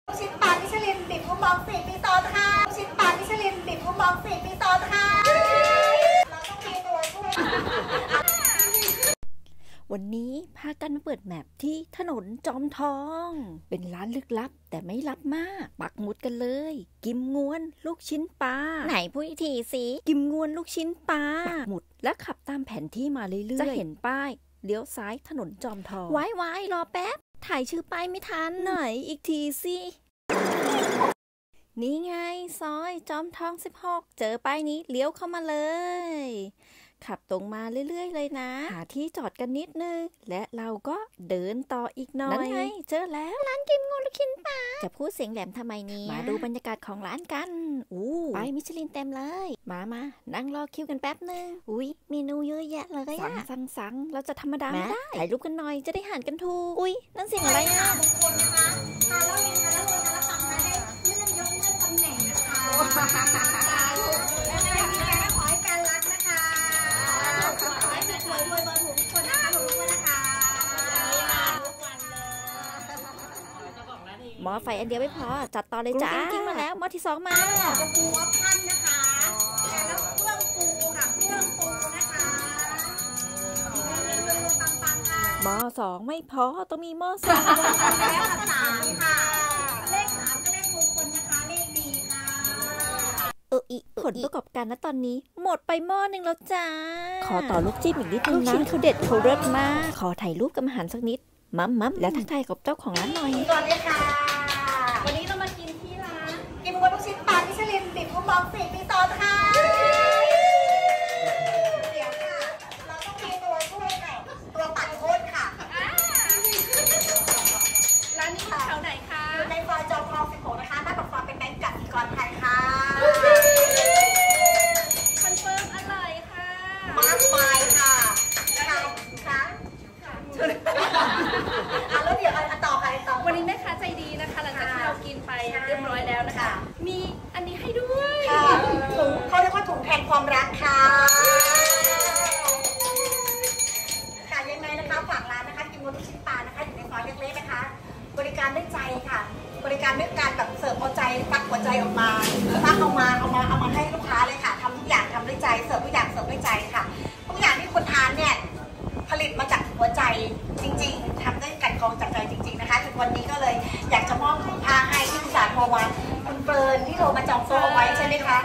ลูกชิ้นปลามิชลินติดคูปอง4 ปีซ้อนค่ะลูกชิ้นปลามิชลินติดคูปอง4 ปีซ้อนค่ะเราต้องมีตัวช่วยวันนี้พากันมาเปิดแมปที่ถนนจอมทองเป็นร้านลึกลับแต่ไม่ลับมากปักหมุดกันเลยกิมงวนลูกชิ้นปลาไหนพูดอีกทีสิกิมงวนลูกชิ้นปลาปักหมุดและขับตามแผนที่มาเรื่อยๆจะเห็นป้ายเลี้ยวซ้ายถนนจอมทองไว้รอแป๊บถ่ายชื่อป้ายไม่ทันไหนอีกทีสินี่ไงซอยจอมทอง16เจอป้ายนี้เลี้ยวเข้ามาเลยขับตรงมาเรื่อยๆเลยนะหาที่จอดกันนิดนึงและเราก็เดินต่ออีกหน่อยนั่นไงเจอแล้วร้านกิมงวนลูกชิ้นปลาจะพูดเสียงแหลมทำไมเนี่ยมาดูบรรยากาศของร้านกันป้ายมิชลินเต็มเลยมานั่งรอคิวกันแป๊บนึงเมนูเยอะแยะเลยสั่งเราจะธรรมดาไม่ได้ถ่ายรูปกันหน่อยจะได้หันกันถูกนั่นเสียงอะไรอ่ะบางคนนะคะทานแล้วเรียนทานแล้วรวยทานแล้วฟังนะได้เลื่อนยกเลื่อนตำแหน่งนะคะและในวันนี้ขอให้การรักนะคะขอให้มีรวยเบอร์ถูกทุกคนนะคะทุกคนนะคะหม้อไฟอันเดียวไม่พอจัดต่อเลยจ้ากิ้งมาแล้วหม้อที่2มาจะปูออปชั่นนะคะแล้วเครื่องปูค่ะเครื่องปูนะคะปังๆค่ะหม้อ2ไม่พอต้องมีหม้อ3 แล้ว3ค่ะเลข3ก็เลขมงคลนะคะเลขดีค่ะผลประกอบการณตอนนี้หมดไปหม้อนึงแล้วจ้าขอต่อลูกจิ้มอีกนิดนึงนะลูกชิ้นเขาเด็ดเขาเลิศมากขอถ่ายรูปกับอาหารสักนิดมัมและทักทายกับเจ้าของร้านหน่อยสวัสดีค่ะวันนี้เรามากินที่ร้านกิมงวนลูกชิ้นปลามิชลินติดคูปอง4 ปีซ้อนค่ะเดี๋ยวค่ะเราต้องมีตัวช่วยค่ะตัวปัดโคตรค่ะร้านนี้อยู่แถวไหนคะอยู่ในซอยจอมทอง16นะคะหน้าปากซอยเป็นแบงก์กสิกรไทยค่ะคอนเฟิร์มอร่อยค่ะมากมายค่ะแล้วเดี๋ยวต่อใครต่อวันนี้แม่ค้าใจดีนะคะหลังจากที่เรากินไปเรียบร้อยแล้วนะคะมีอันนี้ให้ด้วยถุงเขาเรียกว่าถุงแทนความรักค่ะค่ะยังไงนะคะฝากร้านนะคะกิมงวนลูกชิ้นปลานะคะอยู่ในซอยเล็กๆนะคะบริการด้วยใจค่ะบริการด้วยการแบบเสิร์ฟเอาใจตักหัวใจออกมาตักเอามาให้ลูกค้าเลยค่ะทำทุกอย่างทำด้วยใจเสิร์ฟทุกอย่างเสิร์ฟด้วยใจค่ะทุกอย่างที่คุณทานเนี่ยผลิตมาจากหัวใจจริงๆทำด้วยกันกองจากใจจริงๆนะคะถึงวันนี้ก็เลยอยากจะมอบถุงผ้าให้ที่คุณสารโทรมาคุณเฟิร์นที่โทรมาจองโต๊ะเอาไว้ใช่ไหมคะ